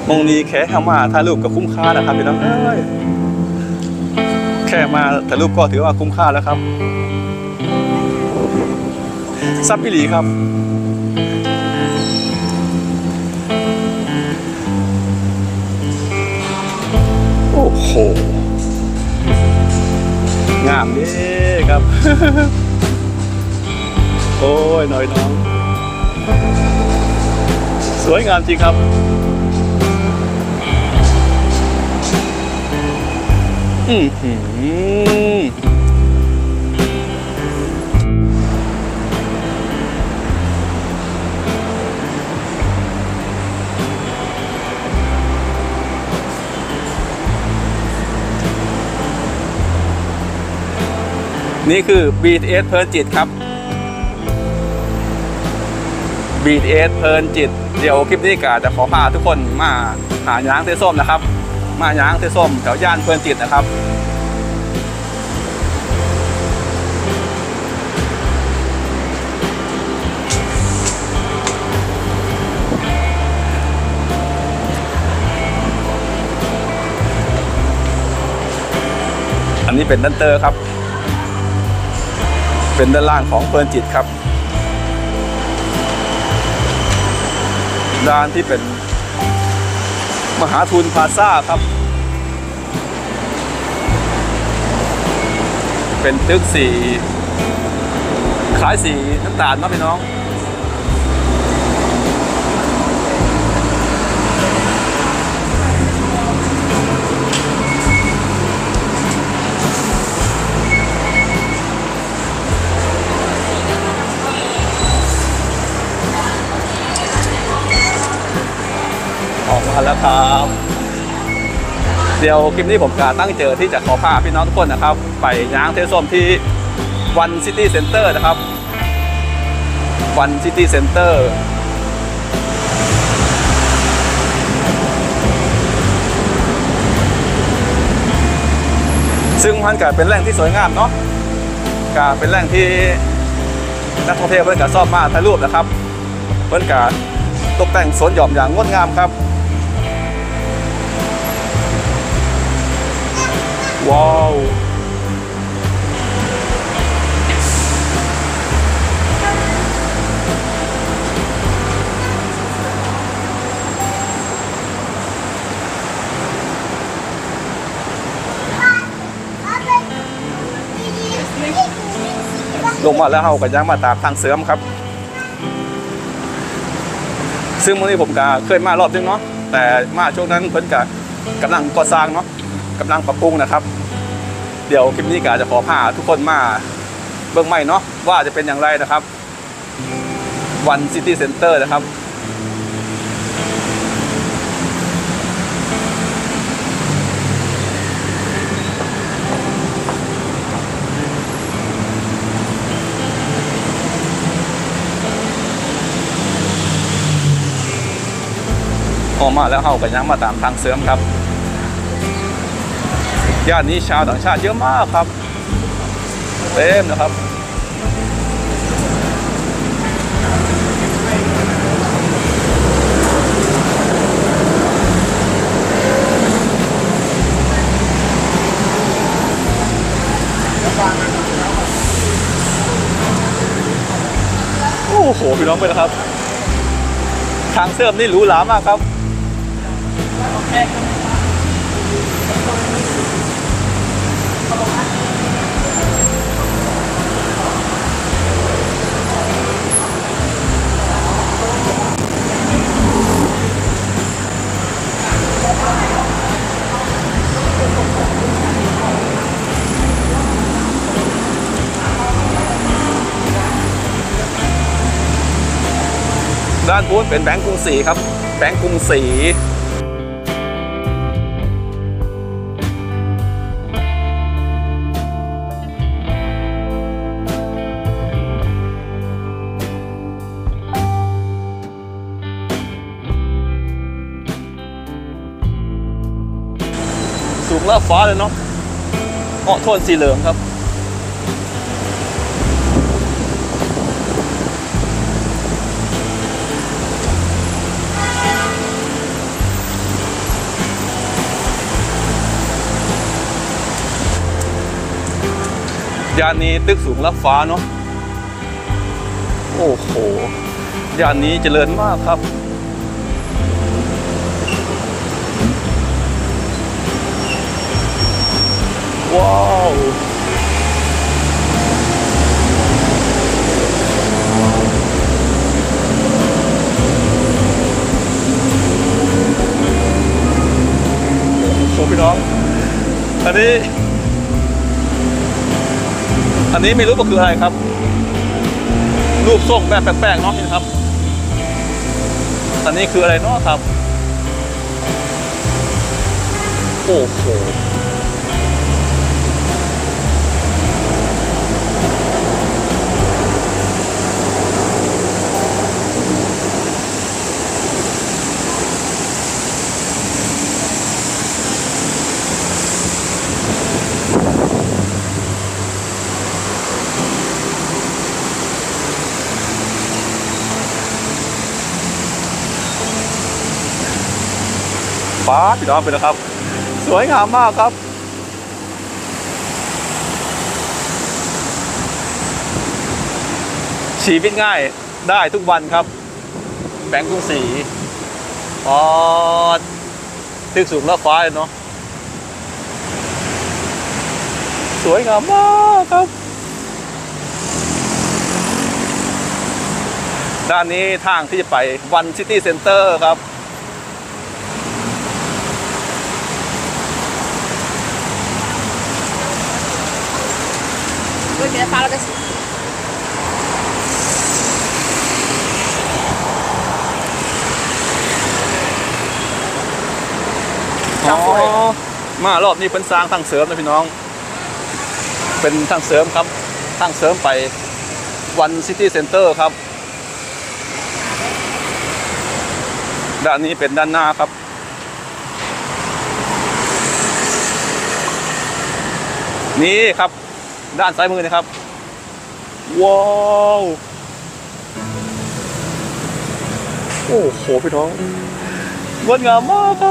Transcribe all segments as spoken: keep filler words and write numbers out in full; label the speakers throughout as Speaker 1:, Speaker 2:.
Speaker 1: มงนี้แค่เข้ามาถ่ายรูปก็คุ้มค่านะครับพี่น้องเอ้ยแค่มาถ่ายรูปก็ถือว่าคุ้มค่าแล้วครับซับปิลีครับโอ้โหงามดีครับ โอ้ยน้อยน้องสวยงามจริงครับอืมหืมนี่คือ บี ที เอส เพลินจิตครับ บี ที เอส เพลินจิตเดี๋ยวคลิปนี้ก็จะขอพาทุกคนมาหาย้างเต้ส้มนะครับมาย้างเต้ส้มแถวย่านเพลินจิตนะครับอันนี้เป็นด้านเตอร์ครับเป็นด้านล่างของเพลินจิตครับด้านที่เป็นมหาทุนพลาซ่าครับเป็นตึกสีคล้ายสีน้ำตาลนะพี่น้องออกมาแล้วครับเดี๋ยวคลิปนี้ผมจะตั้งเจอที่จะขอพาพี่น้องทุกคนนะครับไปย้างเทส้มที่วันซิตี้เซ็นเตอร์นะครับวันซิตี้เซ็นเตอร์ซึ่งมันก็เป็นแหล่งที่สวยงามเนาะก็เป็นแหล่งที่นักท่องเที่ยวเพื่อนก็ชอบมาถ่ายรูปนะครับเพื่อนก็ตกแต่งสวนหย่อมอย่างงดงามครับว้าวลงมาแล้วเราก็ยังมาตามทางเสริมครับซึ่งเมื่อนี้ผมก็เคยมารอบนึงเนาะแต่มาช่วงนั้นเพิ่นก็กำลังก่อสร้างเนาะกำลังปรับปรุงนะครับเดี๋ยวคลิปนี้ก็จะขอพาทุกคนมาเบื้องใหม่เนาะว่าจะเป็นอย่างไรนะครับวันซิตี้เซ็นเตอร์นะครับออกมาแล้วเขาก็ยังมาตามทางเสริมครับย่านนี้ชาวต่างชาติเยอะมากครับเต็มนะครับโอ้โหพี่น้องไปแล้วครับทางเสริมนี่หรูหรามากครับด้านนู้นเป็นแบงก์กรุงศรีครับแบงก์กรุงศรีสูงแล้วฟ้าเลยเนาะเหาะโทนสีเหลืองครับย่านนี้ตึกสูงลับฟ้าเนาะโอ้โหย่านนี้เจริญมากครับว้าวโอ้พี่น้องอันนี้อันนี้ไม่รู้ว่าคืออะไรครับรูปทรงแบบแปลกๆเนาะนี่ครับอันนี้คืออะไรเนาะครับโอ้โหฟ้าพี่น้องไปนะครับสวยงามมากครับชีวิตง่ายได้ทุกวันครับแบงก์กรุงศรีอ๋อตึกสูงแล้วฟ้าเนาะสวยงามมากครับด้านนี้ทางที่จะไปวันซิตี้เซ็นเตอร์ครับ
Speaker 2: Oi, minha fala desse.
Speaker 1: อ๋อมารอบนี้เป็นสร้างทางเสริมนะพี่น้องเป็นทางเสริมครับทางเสริมไปวันซิตี้เซ็นเตอร์ครับด้านนี้เป็นด้านหน้าครับนี่ครับด้านซ้ายมือนะครับว้าวโอ้โหพี่น้องงดงามมากครับ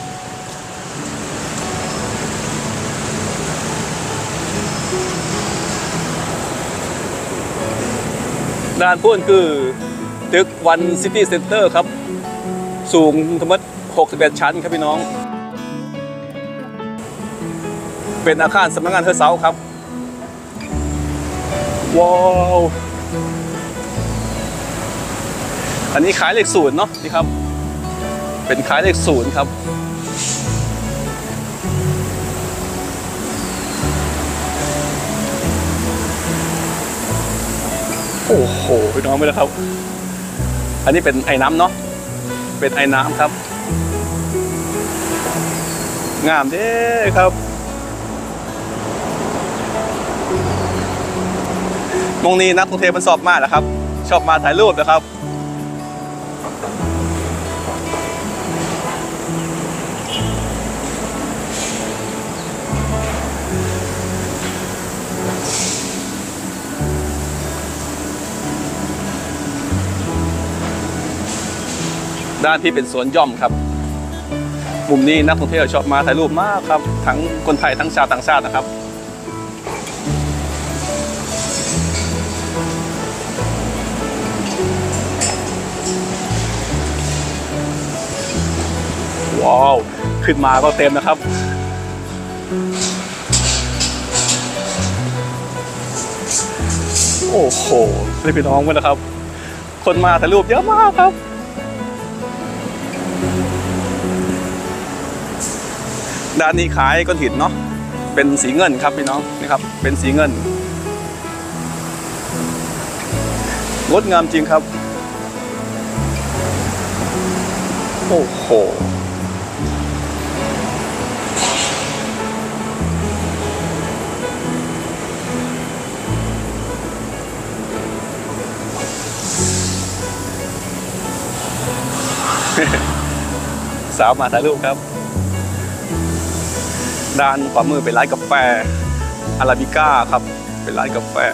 Speaker 1: ด้านพ้นคือตึกวันซิตี้เซ็นเตอร์ครับสูงทั้งหมดหกสิบเอ็ดชั้นครับพี่น้องเป็นอาคารสำนักงานเฮอร์เซาครับว้าวอันนี้ขายเลขศูนย์เนาะนี่ครับเป็นขายเลขศูนย์ครับโอ้โหพี่น้องไปแล้วครับอันนี้เป็นไอ้น้ำเนาะเป็นไอ้น้ำครับงามเด้ครับมงนี้นักท่องเที่ยวมันชอบมากนะครับชอบมาถ่ายรูปนะครับด้านที่เป็นสวนย่อมครับมุมนี้นักท่องเที่ยวชอบมาถ่ายรูปมากครับทั้งคนไทยทั้งชาวต่างชาตินะครับว้าวขึ้นมาก็เต็มนะครับโอ้โหเลยพี่น้องกันนะครับคนมาถ่ายรูปเยอะมากครับด้านนี้ขายก้อนหินเนาะเป็นสีเงินครับพี่น้องนี่ครับเป็นสีเงินงดงามจริงครับโอ้โหสาวมาถ่ายรูปครับด้านขวามือเป็นร้านกาแฟอาราบิก้าครับเป็นร้านกาแฟ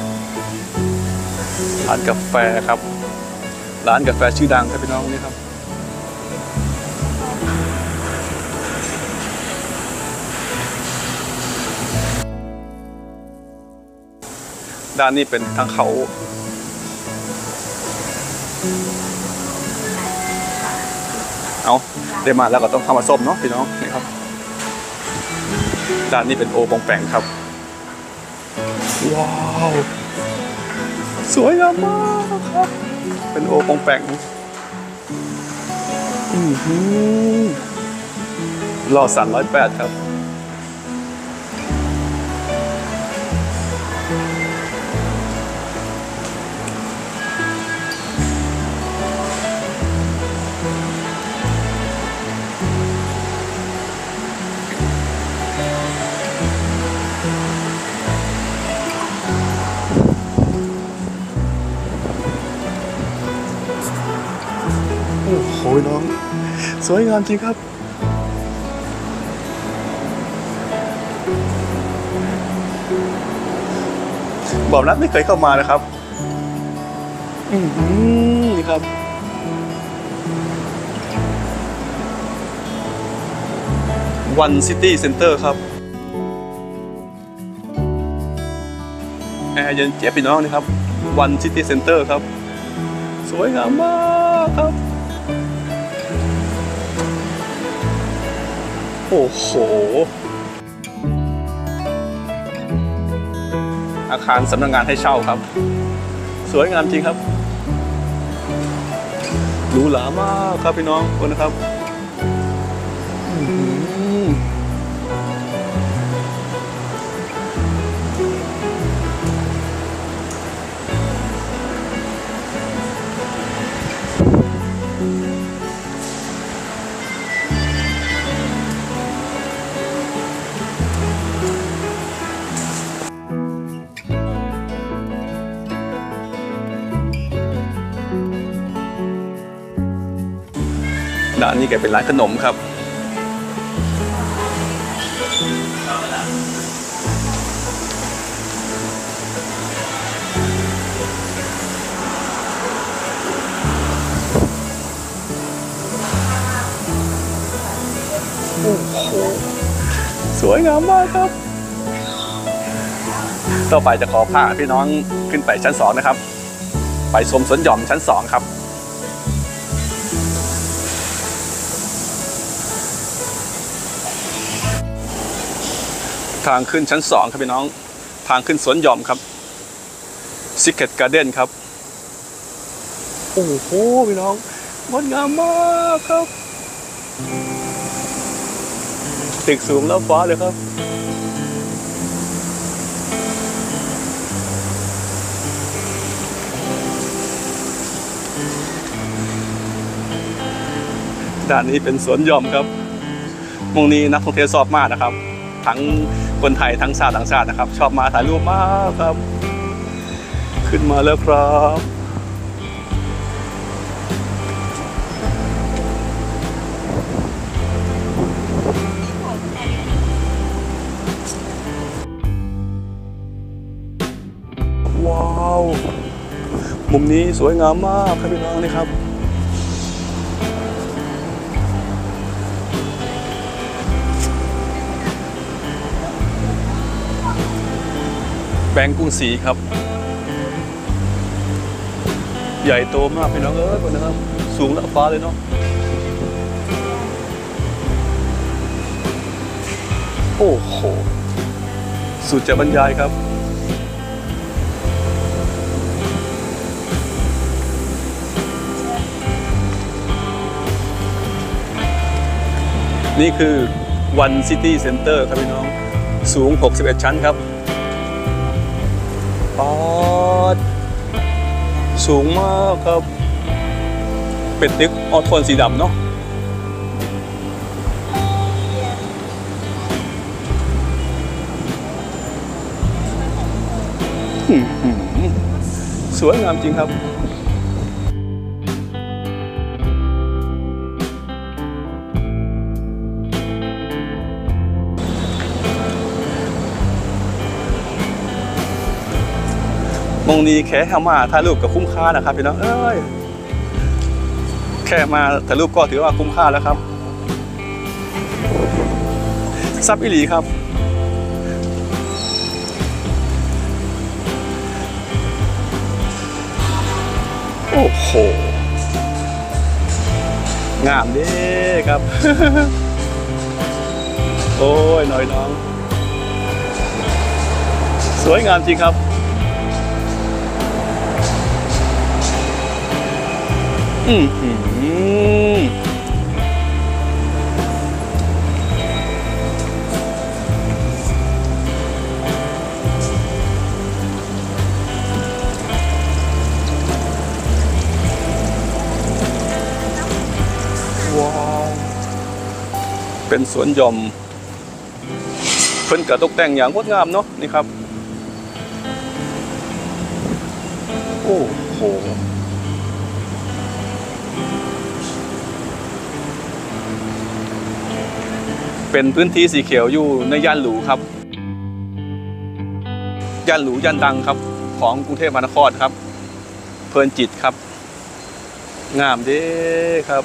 Speaker 1: ร้านกาแฟครับร้านกาแฟชื่อดังครับพี่น้องนี่ครับด้านนี้เป็นทางเขาเอาได้มาแล้วก็ต้องเข้ามาส้มเนาะพี่น้องนี่ครับด้านนี้เป็นโอปองแปงครับว้าวสวยงามมากครับเป็นโอปองแปงอือหือรอสามร้อยแปดครับโอ้โหน้องสวยงามจริงครับบอกนัดไม่เคยเข้ามานะครับอืมนี่ครับวันซิตี้เซ็นเตอร์ครับแอร์เย็นเจี๊ยบพี่น้องนี่ครับวันซิตี้เซ็นเตอร์ครับสวยงามมากครับโอ้โหอาคารสำนักงานให้เช่าครับสวยงามจริงครับหรูหรามากครับพี่น้องคนนะครับร้านนี้แกเป็นร้านขนมครับโอ้โหสวยงามมากครับต่อไปจะขอพาพี่น้องขึ้นไปชั้นสองนะครับไปชมสวนหย่อมชั้นสองครับทางขึ้นชั้นสองครับพี่น้องทางขึ้นสวนหย่อมครับ Secret Garden ครับโอ้โหพี่น้องงดงามมากครับตึกสูงแล้วฟ้าเลยครับด้านนี้เป็นสวนหย่อมครับมุมนี้นักท่องเที่ยวชอบมากนะครับทั้งคนไทยทั้งชาวต่างชาตินะครับชอบมาถ่ายรูปมากครับขึ้นมาแล้วครับว้าวมุมนี้สวยงามมากครับพี่น้องนี่ครับแบงก์กรุงศรีครับใหญ่โตมากพี่น้องเอ้ยคนนะครับสูงละฟ้าเลยเนาะโอ้โหสุดจะบรรยายครับนี่คือ One City Center ครับพี่น้องสูงหกสิบเอ็ดชั้นครับปอดสูงมากครับเป็นตึกออโทนสีดำเนาะสวยงามจริงครับมองนี้แค่เข้ามาถ่ายรูปกับคุ้มค่านะครับพี่น้องเอ้ยแค่มาถ่ายรูปก็ถือว่าคุ้มค่าแล้วครับซับอิหลีครับโอ้โหงามเด้ครับ โอ้ยน้อยน้องสวยงามจริงครับอืมอืมว้าวเป็นสวนหย่อมเพิ่นกระตกแต่งอย่างงดงามเนาะนี่ครับโอ้โหเป็นพื้นที่สีเขียวอยู่ในย่านหรูครับย่านหรูย่านดังครับของกรุงเทพมหานครครับเพลินจิตครับงามเด้ครับ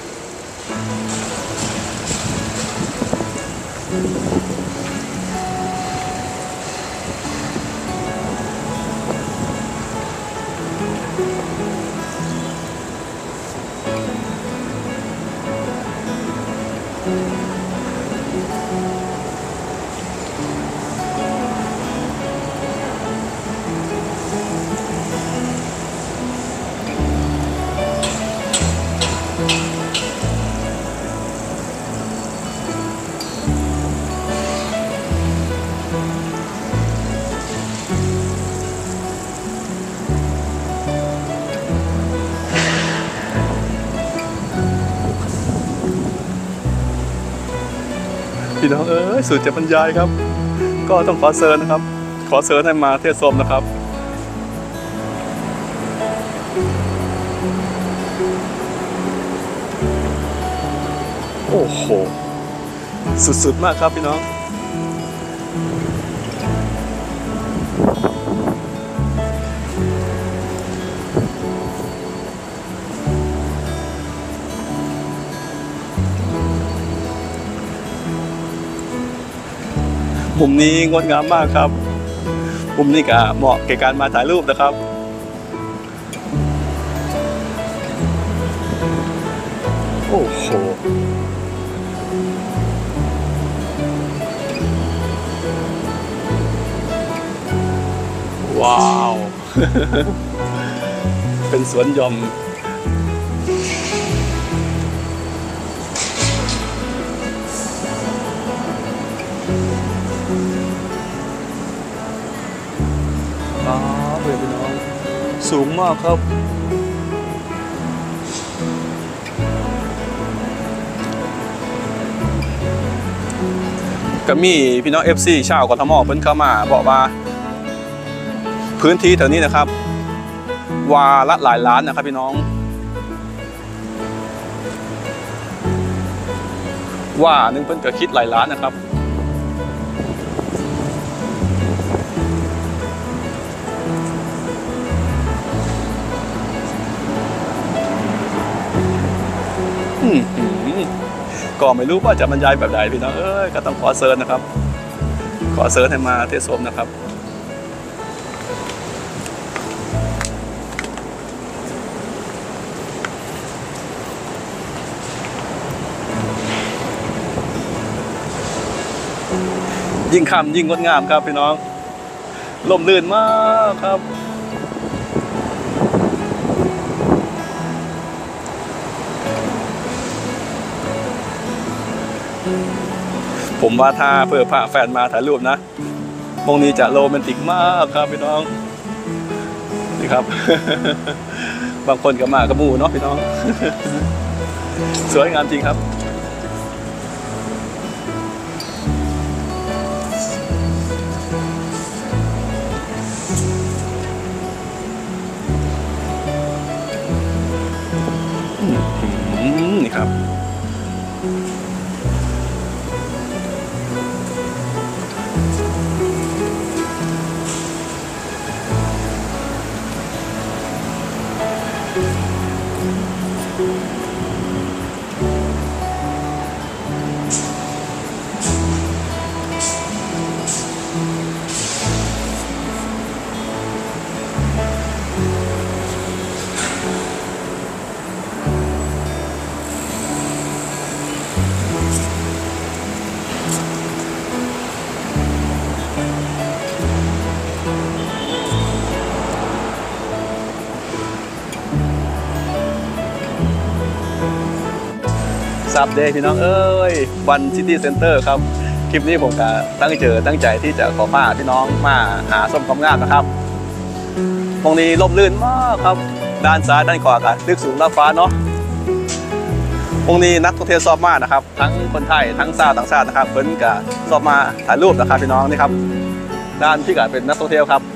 Speaker 1: พี่น้องเอ้ยสุดจะบรรยายครับก็ต้องขอเชิญนะครับขอเชิญให้มาเทศชมนะครับโอ้โหสุดๆมากครับพี่น้องมุมนี้งดงามมากครับมุมนี้ก็เหมาะแก่การมาถ่ายรูปนะครับโอ้โหว้าว เป็นสวนหย่อมอ๋อเพื่อนพี่น้องสูงมากครับก็มีพี่น้อง เอฟ ซี ชาวกทมเพิ่นเข้ามาบอกว่าพื้นที่แถวนี้นะครับวาละหลายล้านนะครับพี่น้องว่าหนึ่งเพิ่นก็คิดหลายล้านนะครับก็ไม่รู้ว่าจะบรรยายแบบใดพี่น้องเอ้ยก็ต้องขอเชิญนะครับขอเชิญให้มาเทศชมนะครับยิ่งค่ำยิ่งงดงามครับพี่น้องลมลื่นมากครับผมว่าถ้าเพื่อพาแฟนมาถ่ายรูปนะมงนี้จะโรแมนติกมากครับพี่น้องนี่ครับ บางคนก็มากระมูเนาะพี่น้อง สวยงามจริงครับนี่ครับซับเดย์พี่น้องเอ้ยวันซิตี้เซ็นเตอร์ครับคลิปนี้ผมก็ตั้งเจอตั้งใจที่จะขอพาพี่น้องมาหาส้มความงามนะครับตรงนี้ร่มรื่นมากครับด้านซ้ายด้านขวากันลึกสูงล่าฟ้าเนาะตรงนี้นักท่องเที่ยวชอบมากนะครับทั้งคนไทยทั้งชาวต่างชาตินะครับเพิ่นก็ชอบมาถ่ายรูปนะครับพี่น้องนี่ครับด้านที่ก็เป็นนักท่องเที่ยวครับ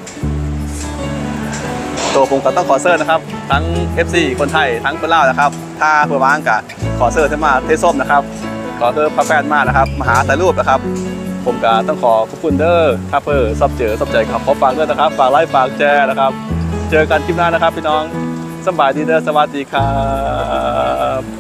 Speaker 1: ตัวผมก็ต้องขอเซิร์นะครับทั้ง เอฟ ซี คนไทยทั้งคนลาวนะครับถ้าเพื่อว่างกับขอเซิร์ที่มาเทส้มนะครับขอเซิร์พระแฟนมากนะครับมาหาถ่ายรูปนะครับผมก็ต้องขอขอบคุณเด้อถ้าเพื่อซับเจอซับใจครับขอฝากด้วยนะครับฝากไลค์ฝากแชร์นะครับเจอกันคลิปหน้านะครับพี่น้องสบายดีเด้อสวัสดีครับ